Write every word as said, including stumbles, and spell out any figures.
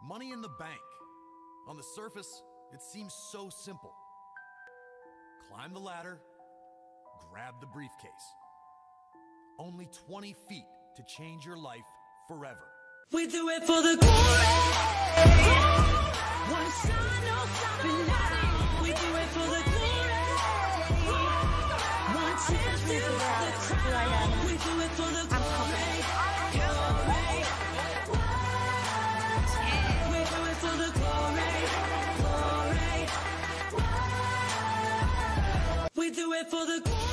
Money in the bank. On the surface, it seems so simple. Climb the ladder, grab the briefcase. Only twenty feet to change your life forever. We do it for the glory. One shot, no stopping now. We do it for the glory. One chance to the crowd. We do it for the glory. We do it for the glory. Glory. We do it for the glory.